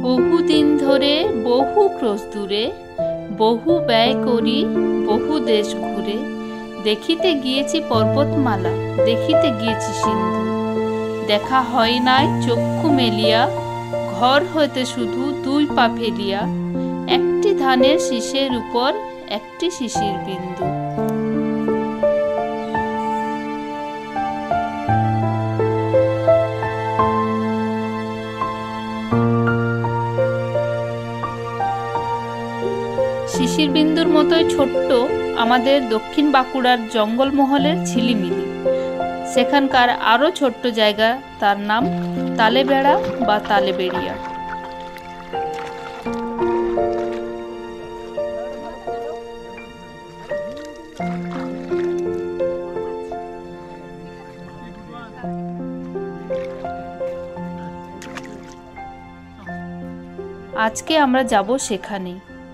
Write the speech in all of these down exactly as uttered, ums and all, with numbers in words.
বহুদিন ধরে বহু ক্রোশ দূরে বহু ব্যয় করি বহু দেশ ঘুরে দেখিতে গিয়েছি পর্বতমালা দেখিতে গিয়েছি সিন্ধু দেখা হয় নাই চক্ষু মেলিয়া ঘর হইতে শুধু দুই পা ফেলিয়া একটি ধানের শীষের উপর একটি শিশির বিন্দু। শিশির বিন্দুর মতোই ছোট্ট আমাদের দক্ষিণ বাঁকুড়ার জঙ্গলমহলের ঝিলিমিলি। সেখানকার আরও ছোট্ট জায়গা, তার নাম তালেবেড়া বা তালেবেরিয়া। আজকে আমরা যাব সেখানে।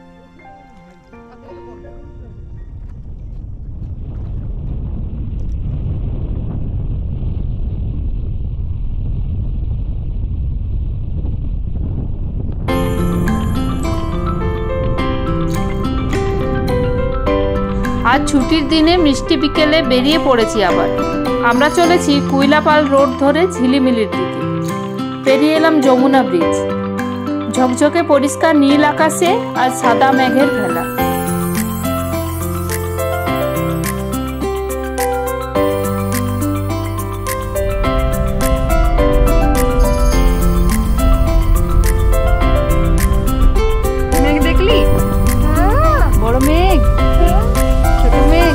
আজ ছুটির দিনে মিষ্টি বিকেলে বেরিয়ে পড়েছি আবার। আমরা চলেছি কুইলাপাল রোড ধরে ঝিলিমিলির দিকে। পেরিয়ে এলাম যমুনা ব্রিজ। ঝকঝকে পরিষ্কার নীল আকাশে আর সাদা মেঘের ভেলা। মেঘ দেখলি? বড় মেঘ, ছোট মেঘ।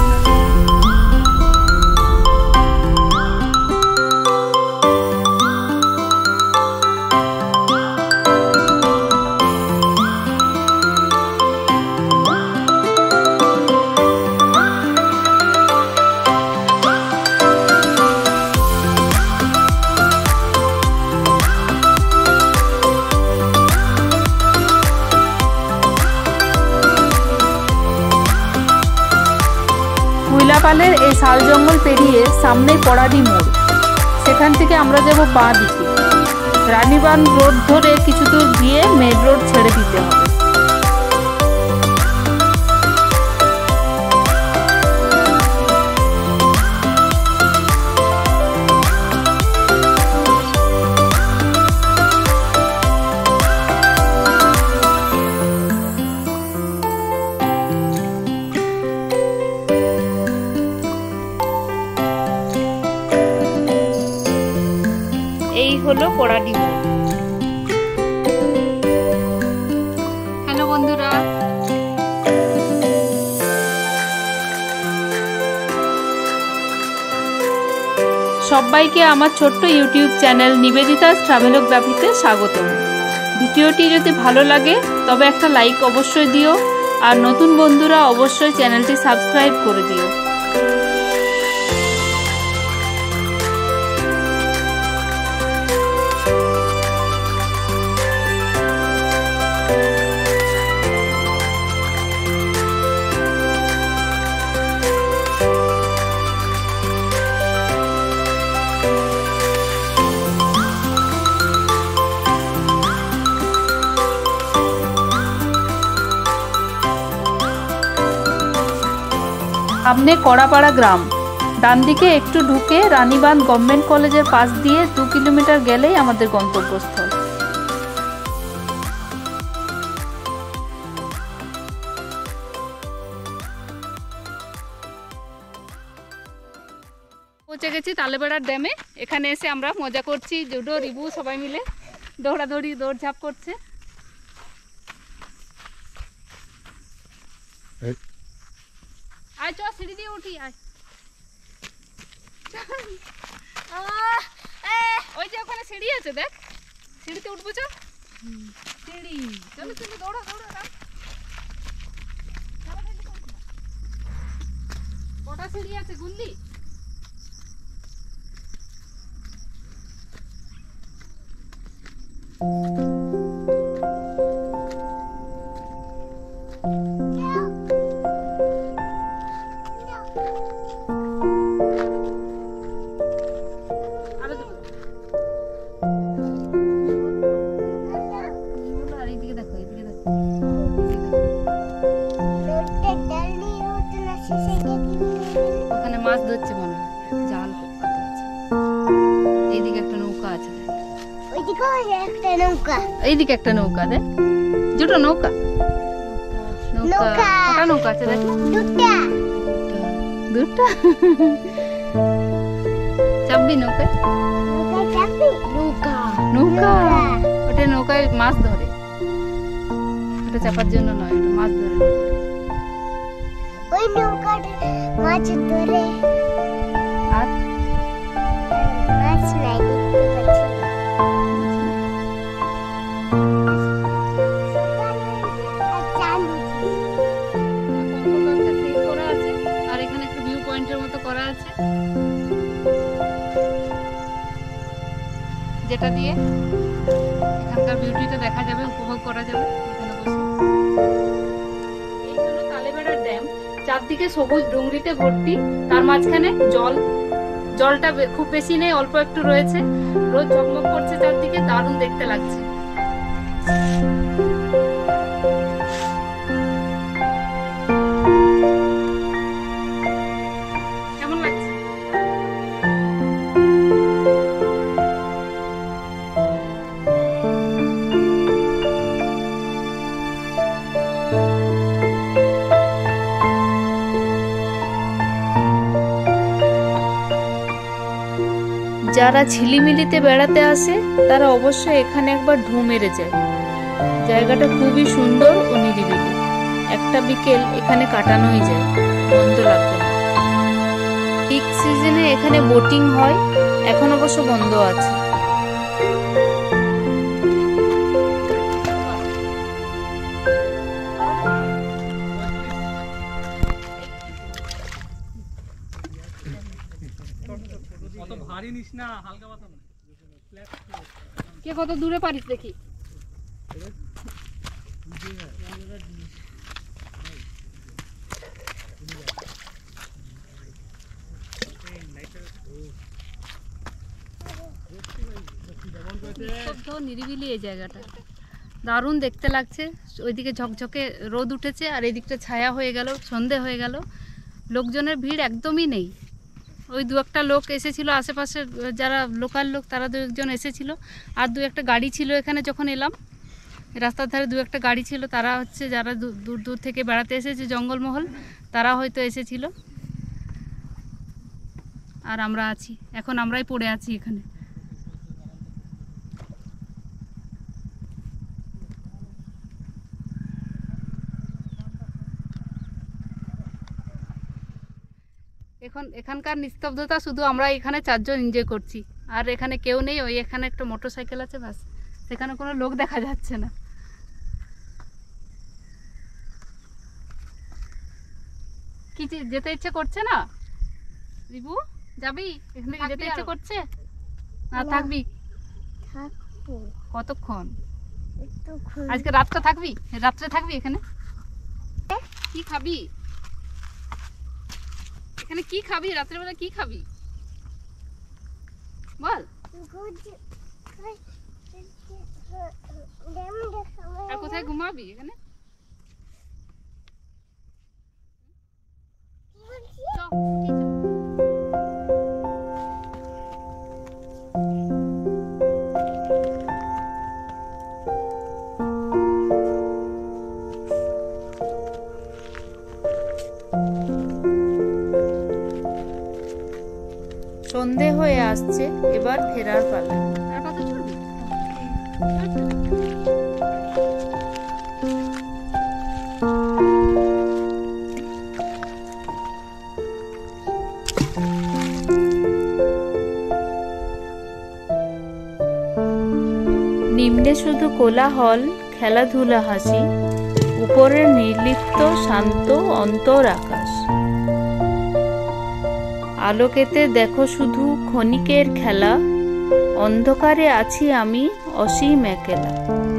কুইলাপালের এই শাল জঙ্গল পেরিয়ে সামনেই পড়াডি মোড়। সেখান থেকে আমরা যাব বাঁ দিকে। রানীবান রোড ধরে কিছু দূর গিয়ে মেন রোড ছেড়ে দিতে হবে। এই হলো পড়াডি মোড়। হ্যালো বন্ধুরা, সবাইকে আমার ছোট্ট ইউটিউব চ্যানেল নিবেদিতা'স ট্রাভেলোগ্রাফিতে স্বাগতম। ভিডিওটি যদি ভালো লাগে তবে একটা লাইক অবশ্যই দিও, আর নতুন বন্ধুরা অবশ্যই চ্যানেলটি সাবস্ক্রাইব করে দিও। সামনে কড়াপাড়া গ্রাম। ডান দিকে একটু ঢুকে রানীবান গভর্নমেন্ট কলেজের পাশ দিয়ে দু কিলোমিটার গেলেই আমাদের গন্তব্যস্থল। পৌঁছে গেছি তালেবেড়ার ড্যামে। এখানে এসে আমরা মজা করছি, জুডো রিবু সবাই মিলে দৌড়াদৌড়ি দৌড়ঝাঁপ করছে। আয় চ, সিঁড়ি দিয়ে উঠি আয়। ওই যে ওখানে সিঁড়ি আছে, দেখ, সিঁড়িতে উঠবো। চল সিঁড়ি, চলো চলো দৌড়া দৌড়া। কটা সিঁড়ি আছে গুনলি? হচ্ছে মনে হয়, জাল পাতা আছে। এইদিকে একটা নৌকা আছে, একটা নৌকা, এইদিকে একটা নৌকা, দেখ দুটো নৌকা, নৌকা কটা নৌকা আছে দেখ, দুটা দুটা চাপবি নৌকায়, নৌকা নৌকা ওটা নৌকায় মাছ ধরে, ওটা চাপার জন্য নয়, ওটা মাছ ধরে। ওই নৌকাটা মাছ ধরে আর মাছ নাই দেখতে পাচ্ছি। আর এখানে একটা ভিউ পয়েন্টের মতো করা আছে, যেটা দিয়ে এখানকার বিউটিটা দেখা যাবে, উপভোগ করা যাবে এখানে বসে। এই হলো তালেবেড়ার ড্যাম, চারদিকে সবুজ ডুংরিতে ভর্তি, তার মাঝখানে জল, জলটা খুব বেশি নেই, অল্প একটু রয়েছে, রোজ ঝকমক করছে চারদিকে, দারুণ দেখতে লাগছে। কেমন লাগছে? যারা ঝিলিমিলিতে বেড়াতে আসে তারা অবশ্যই এখানে একবার ঢু মেরে যায়। জায়গাটা খুবই সুন্দর ও নিরিবিলি, একটা বিকেল এখানে কাটানোই যায়, মন্দ লাগবে না। পিক সিজনে এখানে বোটিং হয়, এখন অবশ্য বন্ধ আছে। কে কত দূরে পারিস দেখি। নিরিবিলি এই জায়গাটা দারুণ দেখতে লাগছে, ওইদিকে ঝকঝকে রোদ উঠেছে আর এই দিকটা ছায়া হয়ে গেল, সন্ধে হয়ে গেল, লোকজনের ভিড় একদমই নেই। ওই দু একটা লোক এসেছিল, আশেপাশের যারা লোকাল লোক তারা দু একজন এসেছিল, আর দু একটা গাড়ি ছিল এখানে। যখন এলাম রাস্তার ধারে দু একটা গাড়ি ছিল, তারা হচ্ছে যারা দূর দূর থেকে বেড়াতে এসেছে জঙ্গলমহল, তারা হয়তো এসেছিল। আর আমরা আছি, এখন আমরাই পড়ে আছি এখানে। এখন এখানকার নিস্তব্ধতা শুধু আমরা এখানে চারজন এনজয় করছি, আর এখানে কেউ নেই। ওই এখানে একটা মোটর সাইকেল আছে ব্যাস, সেখানে কোনো লোক দেখা যাচ্ছে না। কি যেতে ইচ্ছে করছে না রিবু? যাবি? এখান থেকে যেতে ইচ্ছে করছে না? থাকবি? কতক্ষণ? আজকে রাতটা থাকবি? রাত্রে থাকবি এখানে? কি খাবি এখানে? কি খাবি রাত্রেবেলা? কি খাবি বল? আর কোথায় ঘুমাবি এখানে? সন্ধে হয়ে আসছে, এবার ফেরার পালা। আর কত চলবি? নিম্নে শুধু কোলাহল, খেলাধুলা, হাসি, উপরের নির্লিপ্ত শান্ত অন্তর আকাশ। আলোকেতে দেখো শুধু ক্ষণিকের খেলা, অন্ধকারে আছি আমি অসীম একেলা।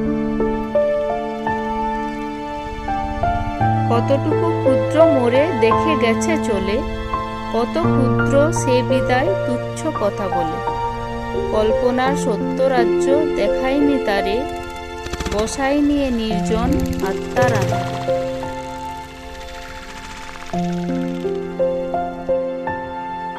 কতটুকু ক্ষুদ্র মোরে দেখে গেছে চলে, কত ক্ষুদ্র সে বিদায় তুচ্ছ কথা বলে। কল্পনার সত্য রাজ্য দেখায়নি তারে, বসাই নিয়ে নির্জন আত্মার আধারে।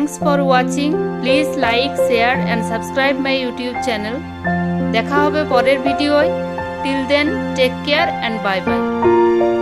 Thanks for watching. Please like, share and subscribe my YouTube channel. দেখা হবে পরের ভিডিওয়। Till then, take care and bye by.